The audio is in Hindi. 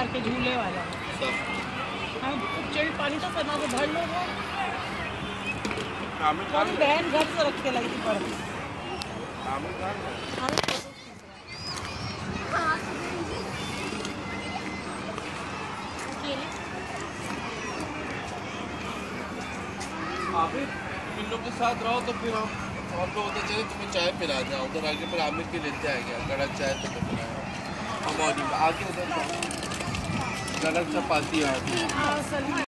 पार्क है झूले वाला। हाँ चिल्ड पानी तो करना तो भर लो वो। बहन घर से रख के लाई थी पर इन लोग के साथ रहो तो फिर हम लोग होते चले तुम्हें चाय पिला दें उधर आगे फिर आमिर के लेते आएंगे कड़क चाय तो पिलाया हम आगे उधर कड़क चपाती आती।